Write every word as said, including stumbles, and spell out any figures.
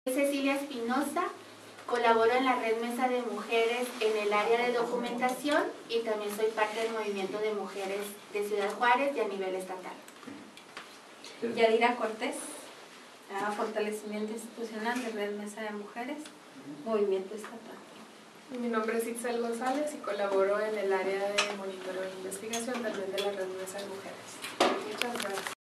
Cecilia Espinoza, colaboro en la Red Mesa de Mujeres en el área de documentación y también soy parte del movimiento de mujeres de Ciudad Juárez y a nivel estatal. Yadira Cortés, fortalecimiento institucional de Red Mesa de Mujeres, movimiento estatal. Mi nombre es Itzel González y colaboro en el área de monitoreo e investigación también de la Red Mesa de Mujeres. Muchas gracias.